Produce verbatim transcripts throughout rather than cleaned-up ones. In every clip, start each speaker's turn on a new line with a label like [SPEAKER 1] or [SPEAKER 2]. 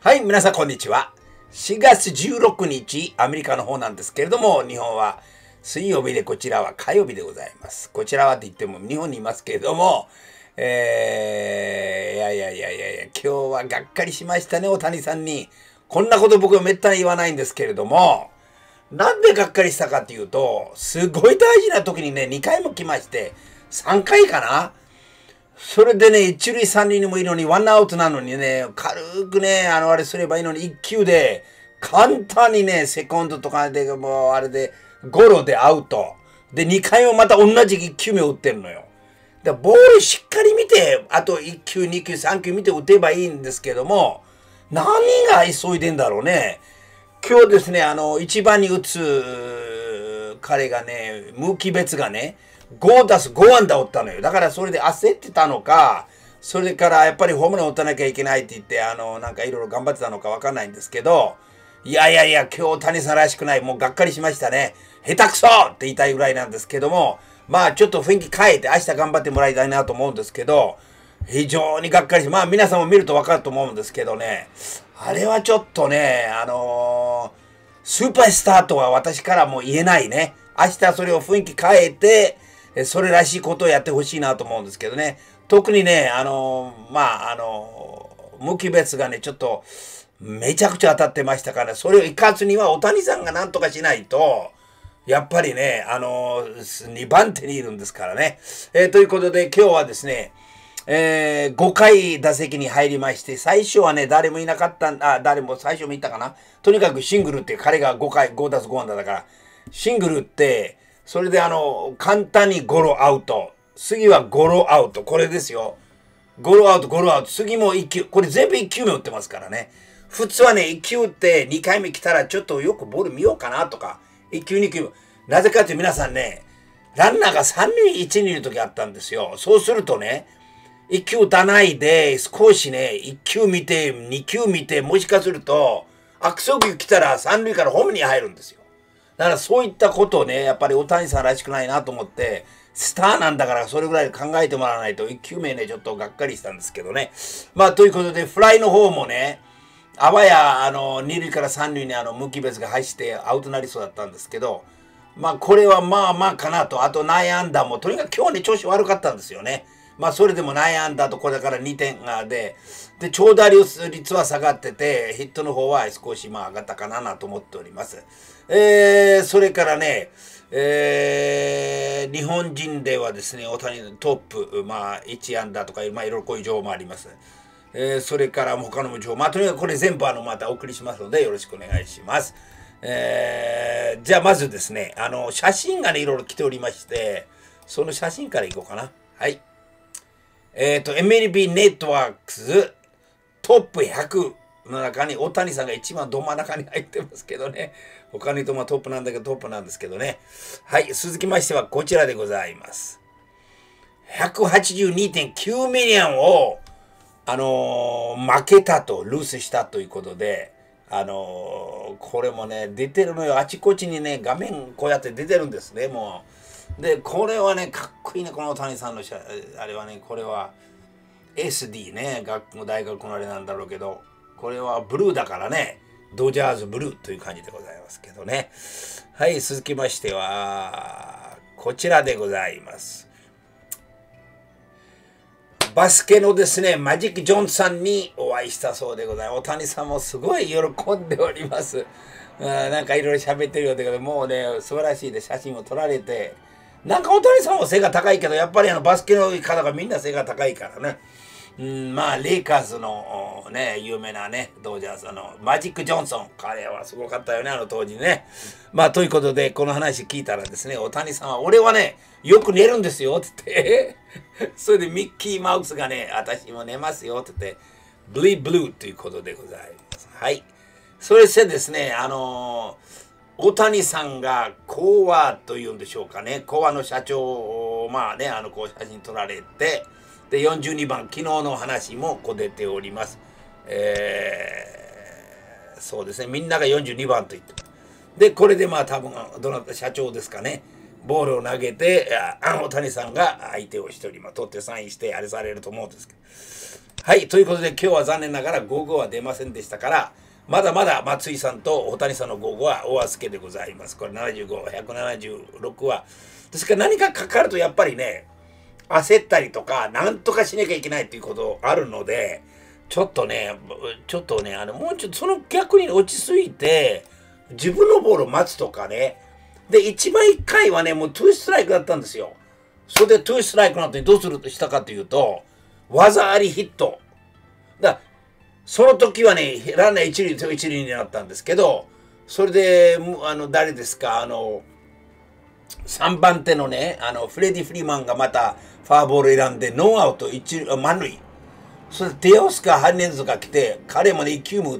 [SPEAKER 1] はい、皆さんこんにちは。しがつじゅうろくにち、アメリカの方なんですけれども、日本は水曜日で、こちらは火曜日でございます。こちらはって言っても日本にいますけれども、えー、いやいやいやいやいや、今日はがっかりしましたね、大谷さんに。こんなこと僕はめったに言わないんですけれども、なんでがっかりしたかっていうと、すごい大事な時にね、にかいも来まして、さんかいかな、それでね、一塁三塁にもいいのに、ワンアウトなのにね、軽くね、あの、あれすればいいのに、一球で、簡単にね、セコンドとかで、もう、あれで、ゴロでアウト。で、にかいもまた同じいっきゅうめ打ってるのよ。で、ボールしっかり見て、あといっきゅう、にきゅう、さんきゅう見て打てばいいんですけども、何が急いでんだろうね。今日ですね、あの、一番に打つ、彼がね、ムーキーベツがね、ご打数ご安打打ったのよ。だからそれで焦ってたのか、それからやっぱりホームラン打たなきゃいけないって言って、あの、なんかいろいろ頑張ってたのかわかんないんですけど、いやいやいや、今日谷さんらしくない。もうがっかりしましたね。下手くそって言いたいぐらいなんですけども、まあちょっと雰囲気変えて明日頑張ってもらいたいなと思うんですけど、非常にがっかりし、まあ皆さんも見るとわかると思うんですけどね、あれはちょっとね、あのー、スーパースターとは私からも言えないね。明日それを雰囲気変えて、それらしいことをやってほしいなと思うんですけどね。特にね、あのー、まあ、あのー、無機別がね、ちょっと、めちゃくちゃ当たってましたから、それを生かすには、大谷さんが何とかしないと、やっぱりね、あのー、にばん手にいるんですからね。えー、ということで、今日はですね、えー、ごかい打席に入りまして、最初はね、誰もいなかったんあ、誰も最初もいたかな。とにかくシングルって、彼がごかい、ご打数ご安打だから、シングルって、それであの、簡単にゴロアウト。次はゴロアウト。これですよ。ゴロアウト、ゴロアウト。次もいっきゅう。これ全部いっきゅうめ打ってますからね。普通はね、いっきゅう打ってにかいめ来たらちょっとよくボール見ようかなとか。いっきゅう、にきゅう。なぜかって皆さんね、ランナーがさんるいいちるいの時あったんですよ。そうするとね、いっきゅう打たないで、少しね、いっきゅう見て、にきゅう見て、もしかすると、悪送球来たらさんるいからホームに入るんですよ。だからそういったことをね、やっぱり大谷さんらしくないなと思って、スターなんだからそれぐらい考えてもらわないと、いっきゅうめね、ちょっとがっかりしたんですけどね。まあ、ということで、フライの方もね、あわや、あの、にるいからさんるいにあの、無機別が入ってアウトなりそうだったんですけど、まあ、これはまあまあかなと。あと、内野安打も、とにかく今日はね、調子悪かったんですよね。まあ、それでも内野安打とこれからにてんがで、で、長打率は下がってて、ヒットの方は少しまあ上がったかなと思っております。えー、それからね、えー、日本人ではですね、大谷のトップ、まあ、いち安打とか、まあ、いろいろこういう情報もあります。えー、それから他のも情報、まあ、とにかくこれ全部あの、またお送りしますので、よろしくお願いします。えー、じゃあまずですね、あの、写真がね、いろいろ来ておりまして、その写真からいこうかな。はい。えっと、エムエルビー ネットワークストップひゃくの中に大谷さんが一番ど真ん中に入ってますけどね。他の人もトップなんだけどトップなんですけどね。はい、続きましてはこちらでございます。ひゃくはちじゅうにてんきゅうミリオンを、あのー、負けたと、ルースしたということで、あのー、これもね、出てるのよ。あちこちにね、画面こうやって出てるんですね、もう。で、これはね、かっこいいね、この谷さんのあれはね、これは エスディー ね、学校大学のあれなんだろうけど、これはブルーだからね、ドジャーズブルーという感じでございますけどね。はい、続きましては、こちらでございます。バスケのですね、マジック・ジョンさんにお会いしたそうでございます。大谷さんもすごい喜んでおります。うん、なんかいろいろ喋ってるようだけど、もうね、素晴らしいで写真を撮られて、なんか大谷さんも背が高いけど、やっぱりあのバスケの方がみんな背が高いからね。うん、まあ、レイカーズのね、有名なね、ドジャース、あの、マジック・ジョンソン。彼はすごかったよね、あの当時ね。まあ、ということで、この話聞いたらですね、大谷さんは、俺はね、よく寝るんですよ、って言って。それでミッキーマウスがね、私も寝ますよ、って言って、ブリーブルーということでございます。はい。それしてですね、あのー、大谷さんがコアというんでしょうかね、コアの社長を、まあね、あの、こう写真撮られて、で、よんじゅうにばん、昨日の話もこう出ております。えー、そうですね、みんながよんじゅうにばんと言ってます。で、これでまあ多分、どなた社長ですかね、ボールを投げて、大谷さんが相手を一人、まあ、取ってサインしてあれされると思うんですけど。 はい、ということで今日は残念ながらご号は出ませんでしたから、まだまだ松井さんと大谷さんのご号はお預けでございます。これななじゅうご、ひゃくななじゅうろくは。ですから何かかかるとやっぱりね、焦ったりとか、なんとかしなきゃいけないっていうことあるので、ちょっとね、ちょっとね、あの、もうちょっとその逆に落ち着いて、自分のボールを待つとかね。で、一番一回はね、もうツーストライクだったんですよ。それでツーストライクの後にどうするとしたかというと、技ありヒット。だその時はね、ランナー一塁と一塁になったんですけど、それで、あの、誰ですか、あの、さんばん手のね、あの、フレディ・フリーマンがまたファーボール選んで、ノーアウト一塁、満塁。それで、テオスカ・ハネンズが来て、彼もね、いっ球も打って、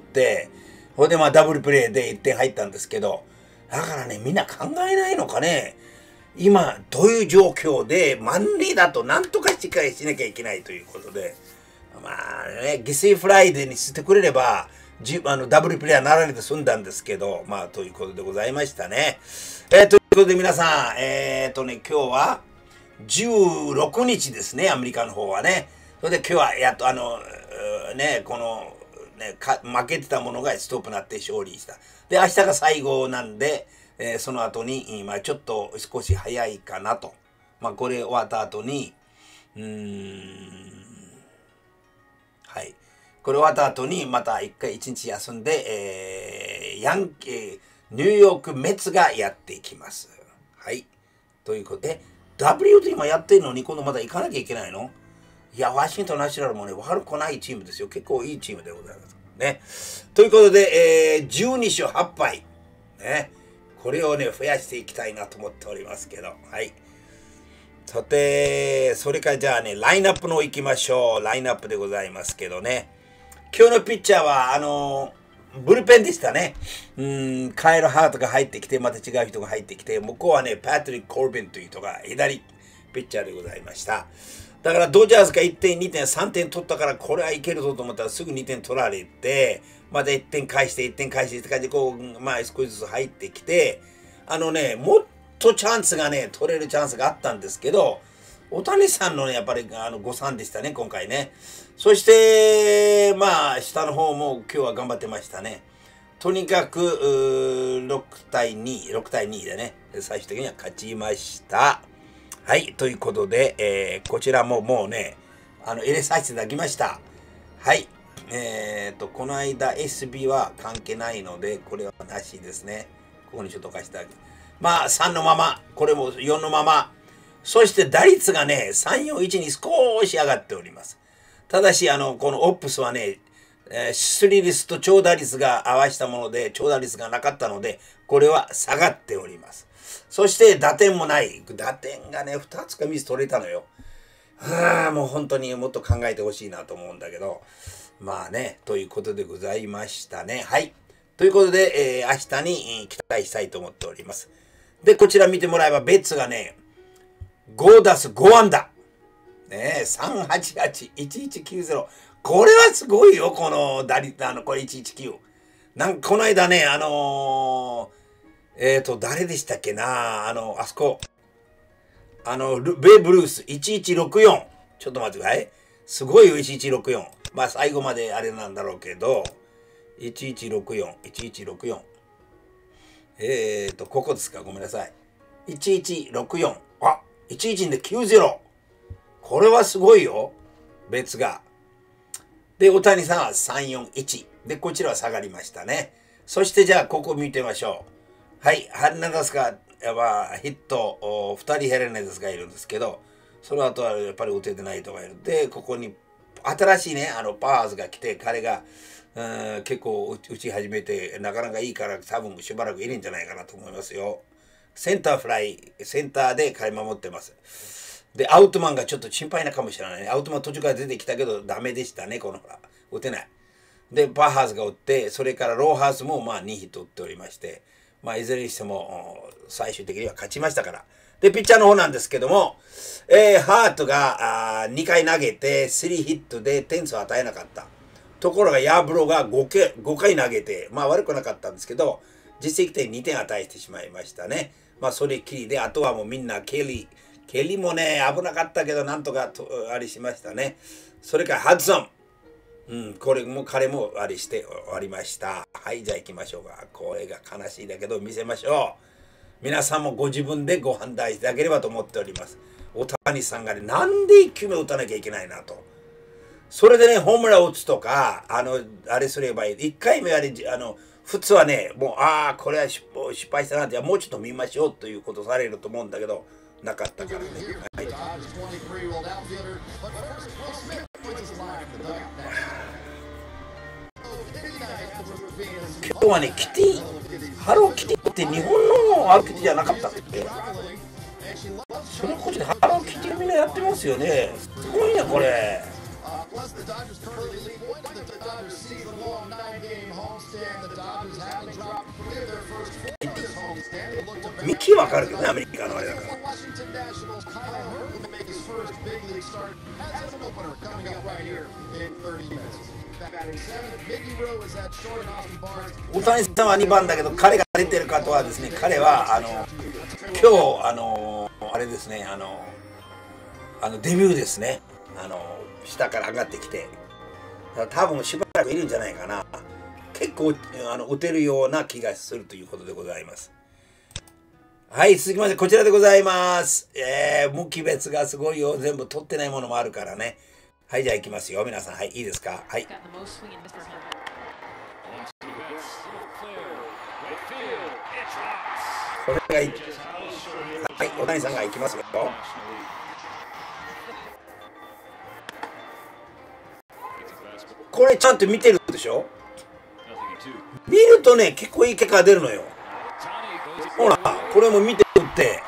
[SPEAKER 1] ほいで、まあ、ダブルプレーでいってん入ったんですけど、だからね、みんな考えないのかね。今、どういう状況で、満塁だと何とかしっかりしなきゃいけないということで、まあね、犠牲フライでにしてくれれば、じあのダブルプレーになられて済んだんですけど、まあ、ということでございましたね。えー、ということで皆さん、えっとね、今日はじゅうろくにちですね、アメリカの方はね。それで今日はやっとあの、ね、この、ね、か負けてたものがストップになって勝利した。で、明日が最後なんで、えー、その後に、まあ、ちょっと少し早いかなと。まあ、これ終わった後に、うーん、はい。これ終わった後に、また一回一日休んで、えー、ヤンキー、ニューヨークメッツがやっていきます。はい。ということで、ダブリュー と今やってるのに、今度また行かなきゃいけないの？いや、ワシントンナショナルもね、悪くないチームですよ。結構いいチームでございます。ね。ということで、えー、じゅうにしょうはっぱい。ね。これをね、増やしていきたいなと思っておりますけど。はい。さて、それからじゃあね、ラインナップの方行きましょう。ラインナップでございますけどね。今日のピッチャーは、あのー、ブルペンでしたね。うん、カエル・ハートが入ってきて、また違う人が入ってきて、向こうはね、パトリック・コルビンという人が左ピッチャーでございました。だからドジャースがいってん、にてん、さんてん取ったから、これはいけるぞと思ったらすぐにてん取られて、またいってん返して、いってん返してって感じで、こう、まあ少しずつ入ってきて、あのね、もっとチャンスがね、取れるチャンスがあったんですけど、大谷さんのね、やっぱりあの誤算でしたね、今回ね。そして、まあ、下の方も今日は頑張ってましたね。とにかく、ろくたいに、ろくたいにでね、最終的には勝ちました。はい、ということで、えー、こちらももうね、あの、入れさせていただきました。はい。えーと、この間 エスビー は関係ないので、これはなしですね。ここにちょっと貸してあげる。まあ、さんのまま、これもよんのまま。そして打率がね、さん、よん、いちに少し上がっております。ただし、あの、このオップスはね、えー、出塁率と長打率が合わせたもので、長打率がなかったので、これは下がっております。そして打点もない。打点がね、ふたつかみっつ取れたのよ。はあ、もう本当にもっと考えてほしいなと思うんだけど。まあね、ということでございましたね。はい。ということで、えー、明日に期待したいと思っております。で、こちら見てもらえば、ベッツがね、ご打数ご安打。ねえ、さんはちはち、いちいちきゅうゼロ。これはすごいよ、この打率、あの、これいちいちきゅう。なんか、この間ね、あのー、えっと、誰でしたっけな、あの、あそこ。あの、ベーブ・ルース、いちいちろくよん。ちょっと待ってください。すごいよ、いちいちろくよん。まあ、最後まであれなんだろうけど、いちいちろくよん、いちいちろくよん。えっと、ここですか、ごめんなさい。いちいちろくよん。あ、いちいちできゅうゼロ。これはすごいよ。別が。で、大谷さんはさんよんいち。で、こちらは下がりましたね。そしてじゃあ、ここ見てみましょう。はい、ハルナダスが、まあ、ヒット、ふたりヘレネデスがいるんですけど、その後はやっぱり打ててない人がいる。で、ここに、新しいね、あの、パワーズが来て、彼が、うん、結構打ち始めて、なかなかいいから、多分しばらくいるんじゃないかなと思いますよ。センターフライ、センターで彼守ってます。で、アウトマンがちょっと心配なかもしれないね。アウトマン途中から出てきたけど、ダメでしたね、このほら。打てない。で、パーハーズが打って、それからローハースもまあにヒット打っておりまして、まあ、いずれにしても、最終的には勝ちましたから。で、ピッチャーの方なんですけども、えー、ハートがあにかい投げて、スリーヒットで点数を与えなかった。ところが、ヤーブロが 5, けごかい投げて、まあ悪くなかったんですけど、実績点にてん与えてしまいましたね。まあ、それっきりで、あとはもうみんな、ケリー、ケリーもね、危なかったけど、なんとかとあれしましたね。それからハドソン。 うん、これも彼もあれして終わりました。はい、じゃあ行きましょうか。これが悲しいだけど見せましょう。皆さんもご自分でご判断いただければと思っております。大谷さんがね、なんでいっきゅうめ打たなきゃいけないなと。それでね、ホームラン打つとか、あの、あれすればいい。いっかいめあれ、あの、普通はね、もう、ああ、これは失敗したなって、もうちょっと見ましょうということされると思うんだけど、なかったからね。はい、今日はね、キティ、ハローキティって日本のハローキティじゃなかったっけ？それこそハローキティみんなやってますよね。すごいね、これ。ミッキーわかるけどね、アメリカのあれだから。大谷さんはにばんだけど、彼が出てるかとはですね、彼はあの今日あのあれですね、あのあのデビューですね。あの下から上がってきて、多分しばらくいるんじゃないかな。結構あの打てるような気がするということでございます。はい、続きましてこちらでございます。えー、無機別がすごいよ。全部取ってないものもあるからね。はい、じゃあ行きますよ。皆さん、はい、いいですか。はい。これがいい。はい、大谷さんが行きますよ。これちゃんと見てるでしょ。見るとね、結構いい結果が出るのよ。ほら、これも見て打って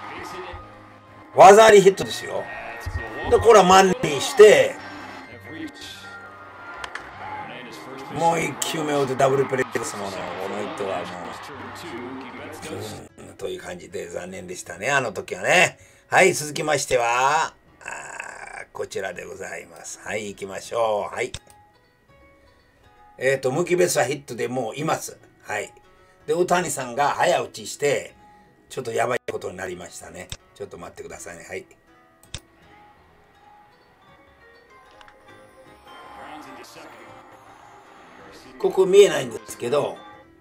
[SPEAKER 1] 技ありヒットですよ。で、これは万にしてもういっきゅうめを打ってダブルプレーですもの。この人はもう、うん、という感じで残念でしたね、あの時はね。はい、続きましてはあこちらでございます。はい、行きましょう。はい、えっと無機別はヒットでもういます。はい、で大谷さんが早打ちしてちょっとやばいことになりましたね。ちょっと待ってくださいね。はい、ここ見えないんですけど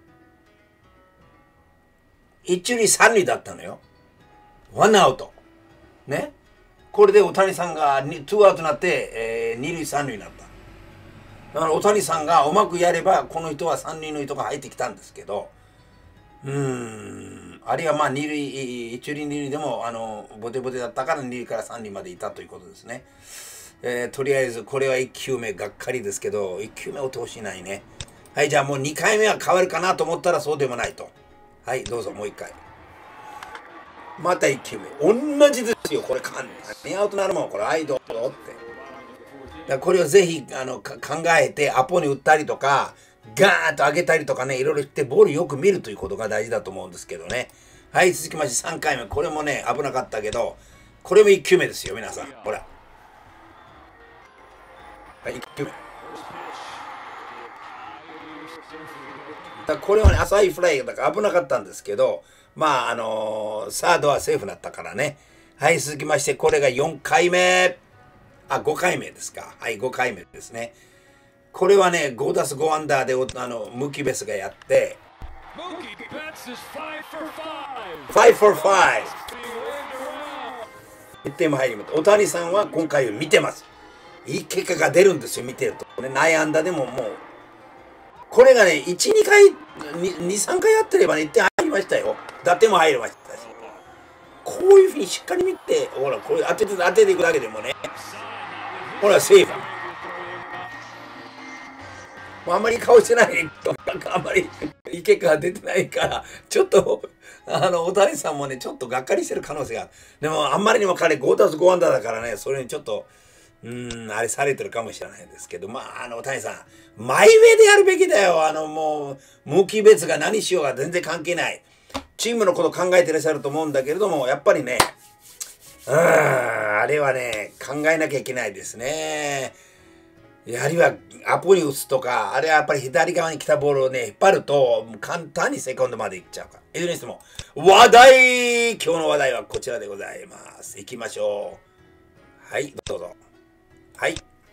[SPEAKER 1] 一塁三塁だったのよ。ワンアウトね。これで大谷さんがツーアウトになって、えー、二塁三塁になった。だから大谷さんがうまくやればこの人は三塁の人が入ってきたんですけど、うーん、あるいはまあ二塁一塁二塁でもあのボテボテだったから二塁から三塁までいたということですね。えー、とりあえずこれはいっきゅうめがっかりですけどいっきゅうめ打ってほしいないね。はい、じゃあもうにかいめは変わるかなと思ったらそうでもないと。はい、どうぞもういっかい。またいっきゅうめ同じですよ。これ簡単にアウトなるもん。これはいどうぞって。だこれをぜひあの考えてアポに打ったりとかガーッと上げたりとかね、いろいろしてボールよく見るということが大事だと思うんですけどね。はい、続きましてさんかいめ。これもね危なかったけどこれもいっきゅうめですよ皆さん。ほら、はい、いっきゅうめだこれはね浅いフライだから危なかったんですけど、まああのー、サードはセーフだったからね。はい、続きましてこれがよんかいめ、あごかいめですか。はい、ごかいめですね。これはねご打数ごアンダーであのムキベスがやってファイブフォーファイブいってんも入ります。大谷さんは今回見てます。いい結果が出るんですよ見てるとね。内野安打でももうこれがねいちにかいにさんかいやってればねいってん入りましたよ。打点も入りましたし、こういうふうにしっかり見てほらこれ当てて当てていくだけでもねほらセーフ。あんまり顔してないね。なんかあんまりいい結果が出てないからちょっとあの大谷さんもねちょっとがっかりしてる可能性がある。でもあんまりにも彼ご打数ごアンダーだからねそれにちょっとうーんあれされてるかもしれないですけど、まああの大谷さんマイウェイでやるべきだよ。あのもう無機別が何しようが全然関係ない。チームのこと考えてらっしゃると思うんだけれどもやっぱりねうーんあれはね考えなきゃいけないですね。あるいはアポに打つとか、あれはやっぱり左側に来たボールをね、引っ張ると、簡単にセコンドまで行っちゃうから。いずれにしても、話題今日の話題はこちらでございます。行きましょう。はい、どうぞ。はい。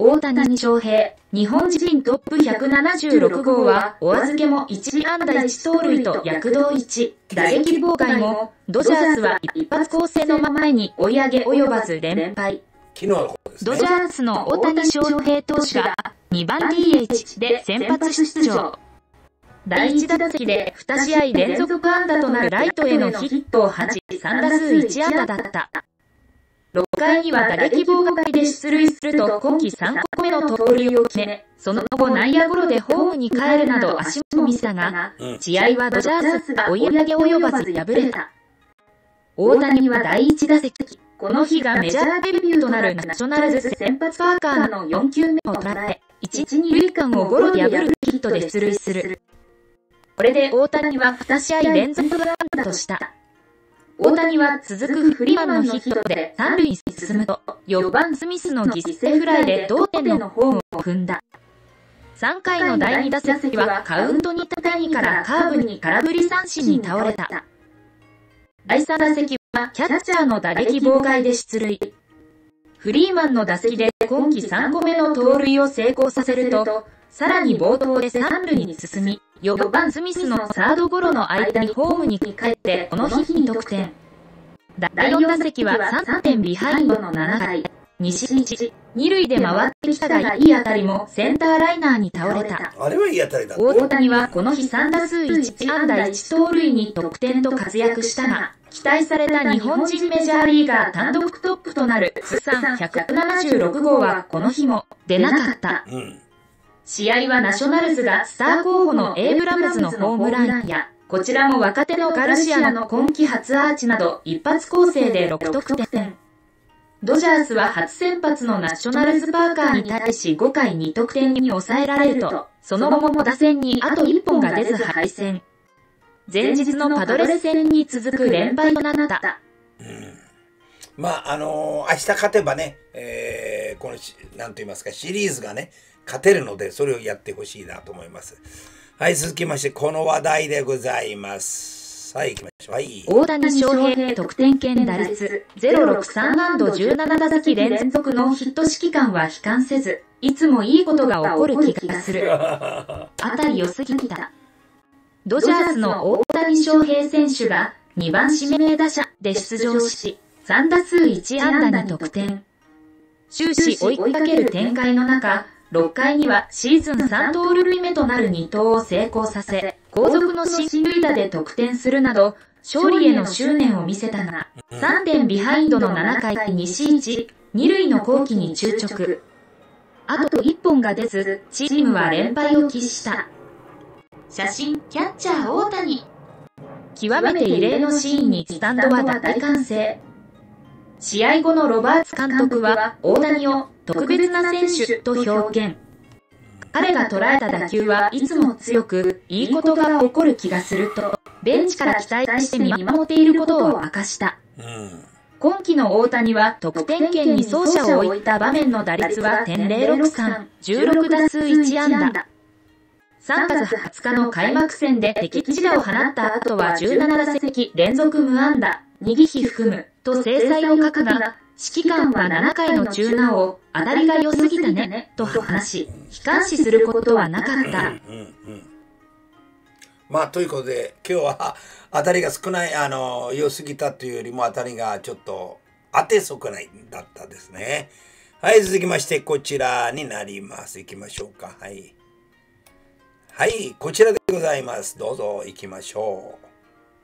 [SPEAKER 2] 大谷翔平、日本人トップひゃくななじゅうろくごうは、お預けもいちあんだいちとうるいと躍動いち、打撃妨害も、ドジャースは一発攻勢の前に追い上げ及ばず連敗。
[SPEAKER 1] 昨日のことですね。
[SPEAKER 2] ドジャースの大谷翔平投手がにばん ディーエイチ で先発出場。だいいちだせきでにしあい連続安打となるライトへのヒットを放ち、さんだすういちあんだだった。ろっかいには打撃妨害で出塁すると今季さんこめの盗塁を決め、その後内野ゴロでホームに帰るなど足も見せたが、試合はドジャースが追い上げ及ばず敗れた。大谷はだいいちだせき、この日がメジャーデビューとなるナショナルズ先発パーカーのよんきゅうめを捉え、いち、にるいかんをゴロで破るヒットで出塁する。これで大谷はにしあい連続安打とした。大谷は続くフリーマンのヒットでさんるいに進むと、よんばんスミスの犠牲フライで同点のホームを踏んだ。さんかいのだいにだせきはカウントにたたにからカーブに空振り三振に倒れた。だいさんだせきはキャッチャーの打撃妨害で出塁。フリーマンの打席で今季さんこめの盗塁を成功させると、さらに冒頭でさんるいに進み、よんばんスミスのサードゴロの間にホームに帰ってこの日に得点。だいよんだせきはさんてんビハインドのななかい、西日、にるいで回ってきたがいい当たりもセンターライナーに倒れた。
[SPEAKER 1] あれはいい当たりだった。
[SPEAKER 2] 大谷はこの日さんだすういちあんだいちとうるいに得点と活躍したが、期待された日本人メジャーリーガー単独トップとなる通算ひゃくななじゅうろくごうはこの日も出なかった。うん、試合はナショナルズがスター候補のエイブラムズのホームランや、こちらも若手のガルシアの今季初アーチなど一発攻勢でろくとくてん。ドジャースは初先発のナショナルズパーカーに対しごかいにとくてんに抑えられると、その後も打線にあといっぽんが出ず敗戦。前日のパドレス戦に続く連敗となった。
[SPEAKER 1] うん、まあ、あのー、明日勝てばね、えー、この、なんと言いますか、シリーズがね、勝てるので、それをやってほしいなと思います。はい、続きまして、この話題でございます。はい、行きましょう。はい。
[SPEAKER 2] 大谷翔平得点圏打率ゼロろくさんあんどじゅうななだせき連続のヒット指揮官は悲観せず、いつもいいことが起こる気がする。あたり良すぎた。ドジャースの大谷翔平選手がにばん指名打者で出場し、さんだすういちあんだに得点。終始追いかける展開の中、ろっかいにはシーズンさんとうるいめとなるにとうを成功させ、後続の進塁打で得点するなど、勝利への執念を見せたが、さんてんビハインドのななかい西一、にるいの好機に躊躇。あといっぽんが出ず、チームは連敗を喫した。写真、キャッチャー大谷。極めて異例のシーンにスタンドは大歓声。試合後のロバーツ監督は大谷を特別な選手と表現。彼が捉えた打球はいつも強く、いいことが起こる気がすると、ベンチから期待して見守っていることを明かした。うん、今季の大谷は得点圏に走者を置いた場面の打率はてんぜろろくさん、じゅうろくだすういちあんだ。さんがつはつかの開幕戦で敵地打を放った後はじゅうななだせき連続無安打、にぎひ含むと精彩を欠くが、指揮官はななかいの中打を当たりが良すぎたねと話し、悲観視することはなかった。うんうんうん、
[SPEAKER 1] まあということで今日は当たりが少ない、あの良すぎたというよりも当たりがちょっと当て損ないだったですね。はい、続きましてこちらになります。行きましょうか。はい。はい、こちらでございます。どうぞ行きましょう。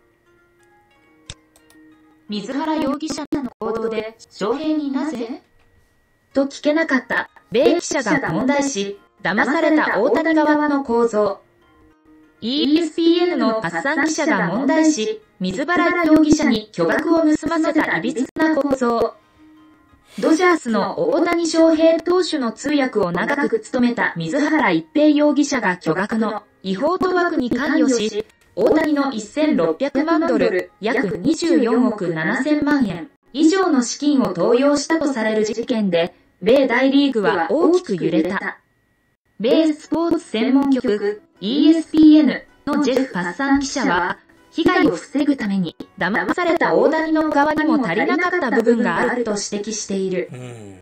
[SPEAKER 2] 水原容疑者の行動で翔平になぜと聞けなかった米記者が問題視、騙された大谷側の構造。イーエスピーエヌ のパッサン記者が問題視、水原容疑者に巨額を盗ませたいびつな構造。ドジャースの大谷翔平投手の通訳を長く務めた水原一平容疑者が巨額の違法賭博に関与し、大谷のせんろっぴゃくまんドル、約にじゅうよんおくななせんまんえん以上の資金を盗用したとされる事件で、米大リーグは大きく揺れた。米スポーツ専門局 イーエスピーエヌ のジェフ・パッサン記者は、被害を防ぐために騙された大谷の側にも足りなかった部分があると指摘している。
[SPEAKER 1] うん、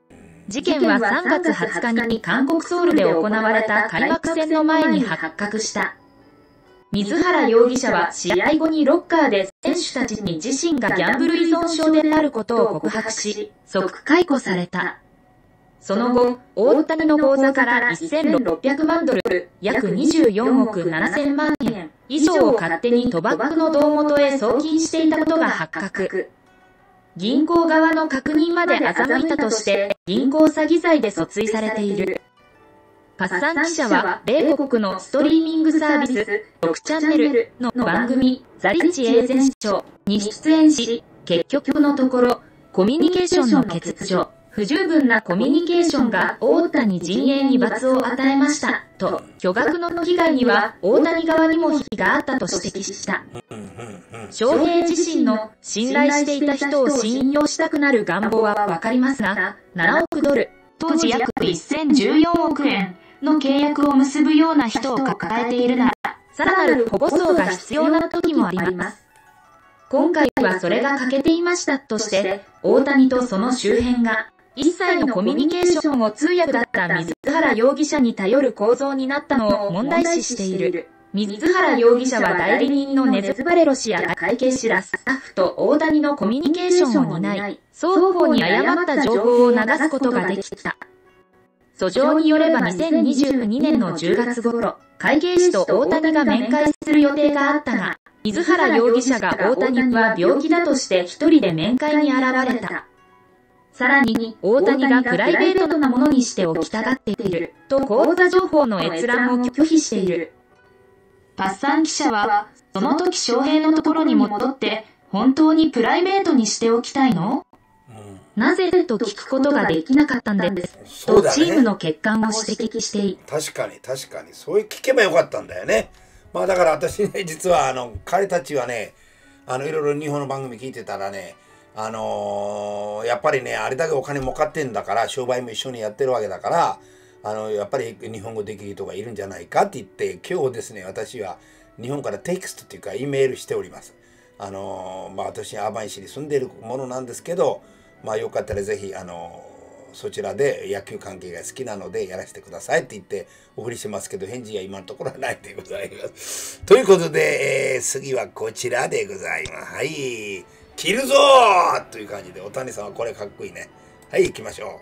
[SPEAKER 2] 事件はさんがつはつかに韓国ソウルで行われた開幕戦の前に発覚した。水原容疑者は試合後にロッカーで選手たちに自身がギャンブル依存症であることを告白し、即解雇された。その後、大谷の口座からせんろっぴゃくまんドル、約にじゅうよんおくななせんまんえん以上を勝手に賭博の胴元へ送金していたことが発覚。銀行側の確認まで欺いたとして、銀行詐欺罪で訴追されている。パッサン記者は、米国のストリーミングサービス、ろくチャンネルの番組、ザ・リッチ・エーゼンショーに出演し、結局のところ、コミュニケーションの欠如、不十分なコミュニケーションが大谷陣営に罰を与えました、と、巨額の被害には大谷側にも非があったと指摘した。翔平自身の信頼していた人を信用したくなる願望はわかりますが、ななおくドル、当時約せんじゅうよんおくえんの契約を結ぶような人を抱えているなら、さらなる保護層が必要な時もあります。今回はそれが欠けていましたとして、大谷とその周辺が、一切のコミュニケーションを通訳だった水原容疑者に頼る構造になったのを問題視している。水原容疑者は代理人のネズ・バレロ氏や会計士らスタッフと大谷のコミュニケーションを担い、双方に誤った情報を流すことができた。訴状によればにせんにじゅうにねんのじゅうがつ頃、会計士と大谷が面会する予定があったが、水原容疑者が大谷は病気だとして一人で面会に現れた。さらに、大谷がプライベートなものにしておきたがっている、と口座情報の閲覧を拒否している。パッサン記者は、その時翔平のところに戻って、本当にプライベートにしておきたいの？うん、なぜと聞くことができなかったんです。とチームの欠陥を指摘している。
[SPEAKER 1] 確かに確かに。そういう聞けばよかったんだよね。まあだから私ね、実はあの、彼たちはね、あの、いろいろ日本の番組聞いてたらね、あのー、やっぱりね、あれだけお金儲かってんだから、商売も一緒にやってるわけだから、あの、やっぱり日本語できる人がいるんじゃないかって言って、今日ですね、私は日本からテキストっていうか、イメールしております。あのー、まあ私、アーバン市に住んでいるものなんですけど、まあよかったらぜひ、あのー、そちらで野球関係が好きなのでやらせてくださいって言ってお送りしてますけど、返事は今のところはないでございます。ということで、えー、次はこちらでございます。はい。切るぞーという感じで、お谷さんはこれかっこいいね。はい、行きましょう。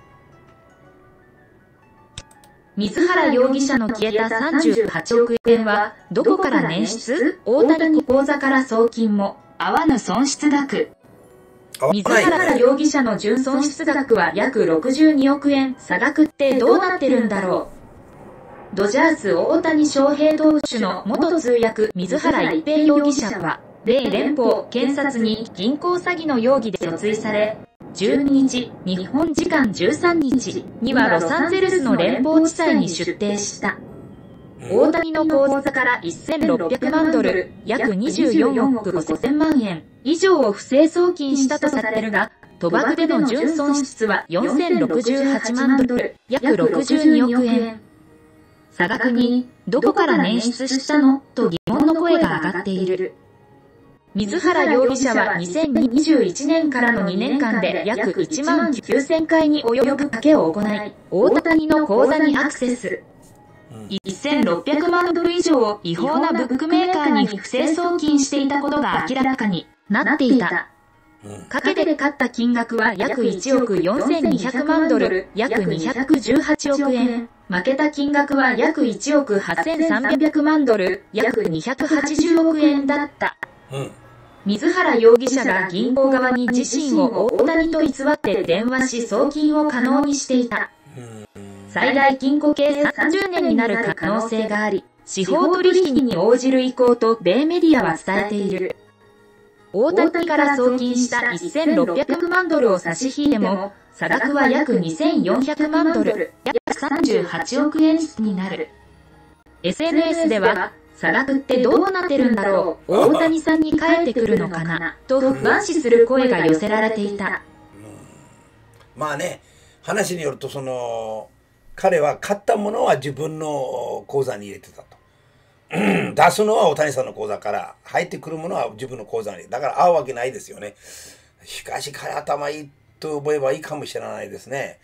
[SPEAKER 2] 水原容疑者の消えたさんじゅうはちおくえんは、どこから捻出？大谷口座から送金も、合わぬ損失額。水原容疑者の純損失額は約ろくじゅうにおくえん。差額ってどうなってるんだろう。ドジャース大谷翔平投手の元通訳水原一平容疑者は、米連邦検察に銀行詐欺の容疑で訴追され、じゅうににち、日本時間じゅうさんにちにはロサンゼルスの連邦地裁に出廷した。大谷の口座からせんろっぴゃくまんドル、約にじゅうよんおくごせんまんえん以上を不正送金したとされるが、賭博での純損失はよんせんろくじゅうはちまんドル、約ろくじゅうにおくえん。差額に、どこから捻出したのと疑問の声が上がっている。水原容疑者はにせんにじゅういちねんからのにねんかんで約いちまんきゅうせんかいに及ぶ賭けを行い、大谷の口座にアクセス。せんろっぴゃくまんドル以上を違法なブックメーカーに不正送金していたことが明らかになっていた。賭けで勝った金額は約いちおくよんせんにひゃくまんドル、約にひゃくじゅうはちおくえん。負けた金額は約いちおくはっせんさんびゃくまんドル、約にひゃくはちじゅうおくえんだった。うん水原容疑者が銀行側に自身を大谷と偽って電話し送金を可能にしていた。最大禁錮刑さんじゅうねんになる可能性があり、司法取引に応じる意向と米メディアは伝えている。大谷から送金したせんろっぴゃくまんドルを差し引いても、差額は約にせんよんひゃくまんドル、約さんじゅうはちおくえんになる。エスエヌエス では、差額ってどうなってるんだろう、大谷さんに返ってくるのかな、と不安視する声が寄せられていた。
[SPEAKER 1] うん、まあね、話によると、その、彼は買ったものは自分の口座に入れてたと。出すのは大谷さんの口座から、入ってくるものは自分の口座に。だから合うわけないですよね。しかし彼頭いいと覚えばいいかもしれないですね。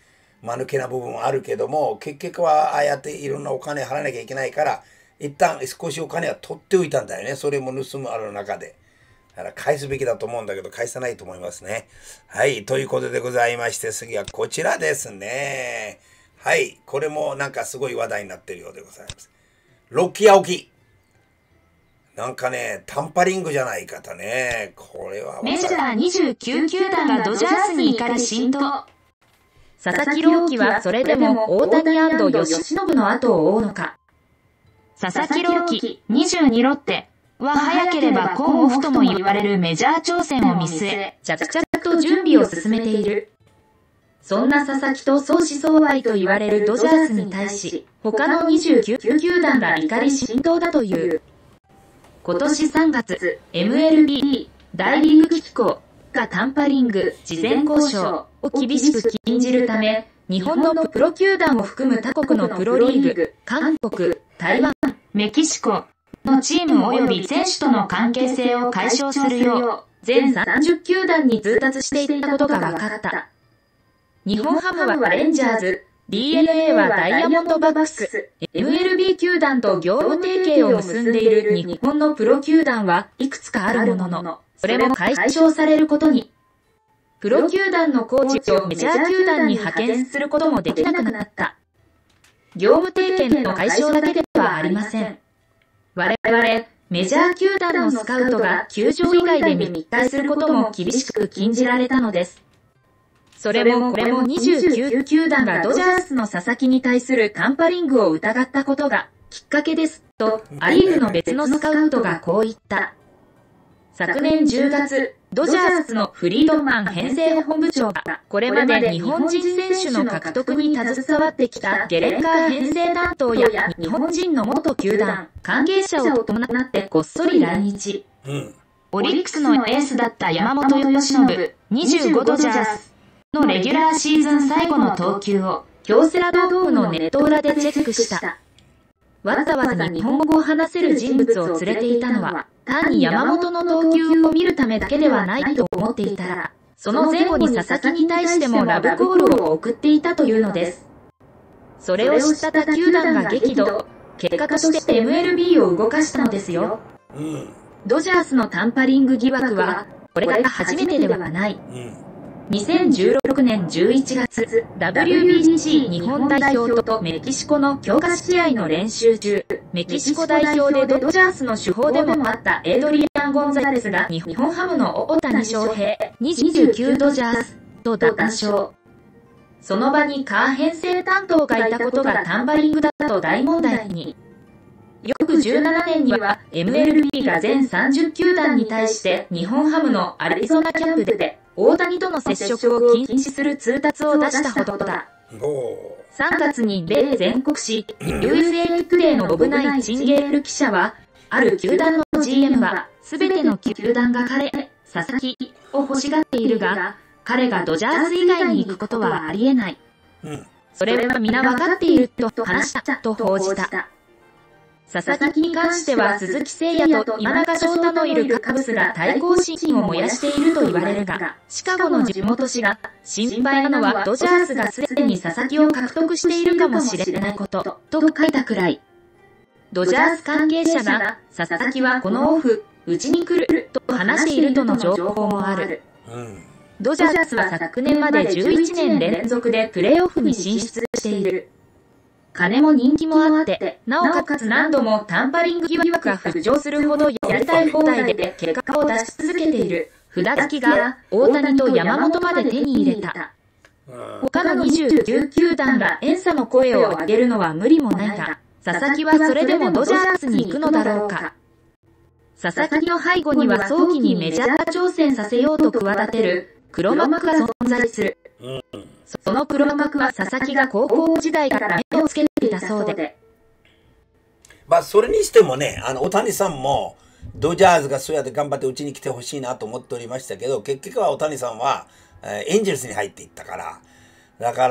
[SPEAKER 1] 間抜けな部分はあるけども、結局はああやっていろんなお金払わなきゃいけないから、一旦少しお金は取っておいたんだよね。それも盗むある中で。だから返すべきだと思うんだけど、返さないと思いますね。はい。ということでございまして、次はこちらですね。はい。これもなんかすごい話題になってるようでございます。ロッキー青木。なんかね、タンパリングじゃないかとね。これは。
[SPEAKER 2] メジャーにじゅうきゅうきゅうだんがドジャースに怒り浸透。佐々木朗希はそれでも大谷&由伸の後を追うのか。佐々木朗希にじゅうにロッテは早ければ今オフとも言われるメジャー挑戦を見据え、着々と準備を進めている。そんな佐々木と相思相愛と言われるドジャースに対し、他のにじゅうきゅうきゅうだんが怒り浸透だという。今年さんがつ、エムエルビー 大リーグ機構がタンパリング事前交渉を厳しく禁じるため、日本のプロ球団を含む他国のプロリーグ、韓国、台湾、メキシコのチーム及び選手との関係性を解消するよう、全さんじゅっきゅうだんに通達していたことが分かった。日本ハムはレンジャーズ、ディーエヌエー はダイヤモンドバックス、エムエルビー 球団と業務提携を結んでいる日本のプロ球団はいくつかあるものの、それも解消されることに。プロ球団のコーチをメジャー球団に派遣することもできなくなった。業務提携の解消だけではありません。我々、メジャー球団のスカウトが球場以外で密会することも厳しく禁じられたのです。それもこれもにじゅうきゅうきゅうだんがドジャースの佐々木に対するタンパリングを疑ったことがきっかけですと、アリーグの別のスカウトがこう言った。昨年じゅうがつ、ドジャースのフリードマン編成本部長が、これまで日本人選手の獲得に携わってきたゲレンカー編成担当や日本人の元球団、関係者を伴ってこっそり来日。うん、オリックスのエースだった山本由伸、にじゅうごドジャースのレギュラーシーズン最後の投球を、京セラドームのネット裏でチェックした。わざわざ日本語を話せる人物を連れていたのは、単に山本の投球を見るためだけではないと思っていたら、その前後に佐々木に対してもラブコールを送っていたというのです。それを知った他球団が激怒、結果として エムエルビー を動かしたのですよ。うん、ドジャースのタンパリング疑惑は、これが初めてではない。うんにせんじゅうろくねんじゅういちがつ、ダブリュービーシー 日本代表とメキシコの強化試合の練習中、メキシコ代表でドジャースの主砲でもあったエイドリアン・ゴンザレスが日本ハムの大谷翔平、にじゅうきゅうドジャースと談笑。その場にカー編成担当がいたことがタンパリングだと大問題に。翌じゅうななねんには エムエルビー が全さんじゅっきゅうだんに対して日本ハムのアリゾナキャンプで大谷との接触を禁止する通達を出したほどだ。さんがつに米全国紙 ユーエスエー トゥデイのボブナイ・チンゲール記者は、ある球団の ジーエム はすべての球団が彼、佐々木を欲しがっているが、彼がドジャース以外に行くことはありえない。それは皆わかっていると話したと報じた。佐々木に関しては鈴木誠也と今永昇太のいるカブスが対抗心を燃やしていると言われるが、シカゴの地元紙が心配なのはドジャースがすでに佐々木を獲得しているかもしれないこと、と書いたくらい。ドジャース関係者が佐々木はこのオフ、うちに来ると話しているとの情報もある。ドジャースは昨年までじゅういちねん連続でプレーオフに進出している。金も人気もあって、なおかつ何度もタンパリング疑惑が浮上するほどやりたい放題で結果を出し続けている札付きが大谷と山本まで手に入れた。他のにじゅうきゅうきゅうだんが遠差の声を上げるのは無理もないが、佐々木はそれでもドジャースに行くのだろうか。佐々木の背後には早期にメジャー挑戦させようと企てる黒幕が存在する。その黒幕は佐々木が高校時代から目をつけていたそうで。
[SPEAKER 1] まあ、それにしてもね、あの、大谷さんも、ドジャースがそうやって頑張ってうちに来てほしいなと思っておりましたけど、結局は大谷さんは、えー、エンジェルスに入っていったから、だから、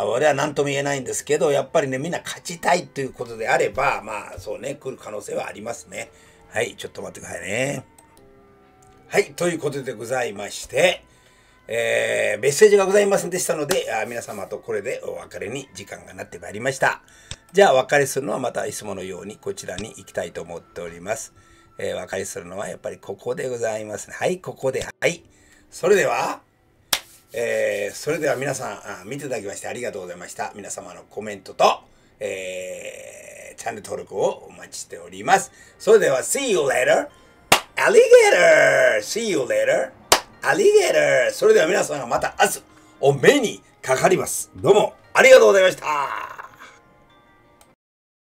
[SPEAKER 1] 俺は何とも言えないんですけど、やっぱりね、みんな勝ちたいということであれば、まあ、そうね、来る可能性はありますね。はい、ちょっと待ってくださいね。はい、ということでございまして、 えー、メッセージがございませんでしたので、あ皆様とこれでお別れに時間がなってまいりました。じゃあ、お別れするのはまたいつものようにこちらに行きたいと思っております。えー、お別れするのはやっぱりここでございますね。はい、ここで。はい。それでは、えー、それでは皆さんあ、見ていただきましてありがとうございました。皆様のコメントと、えー、チャンネル登録をお待ちしております。それでは、See you later, alligator! See you later, alligator! それでは皆さんがまた明日お目にかかります。どうもありがとうございました。